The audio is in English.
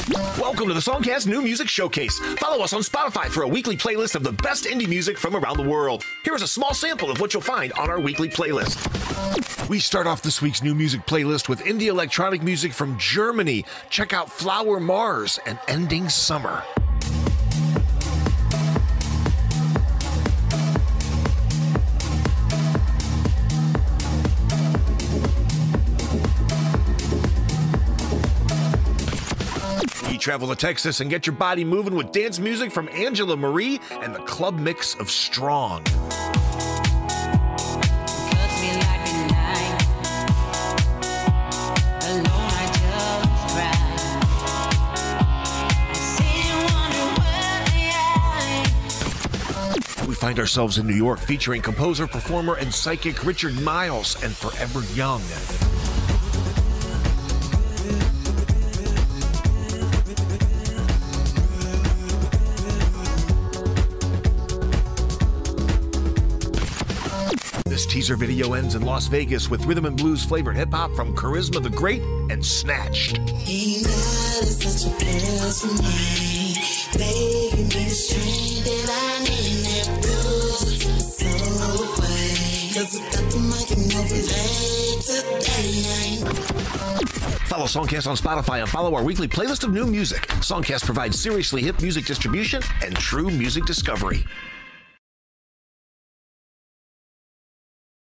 Welcome to the Songcast New Music Showcase. Follow us on Spotify for a weekly playlist of the best indie music from around the world. Here is a small sample of what you'll find on our weekly playlist. We start off this week's new music playlist with indie electronic music from Germany. Check out Flower Mars and Ending Summer. Travel to Texas and get your body moving with dance music from Angela Marie and the club mix of Strong. We find ourselves in New York featuring composer, performer, and psychic Richard Miles and Forever Young. This teaser video ends in Las Vegas with rhythm and blues flavored hip hop from Charisma the Great and Snatched. Follow Songcast on Spotify and follow our weekly playlist of new music. Songcast provides seriously hip music distribution and true music discovery.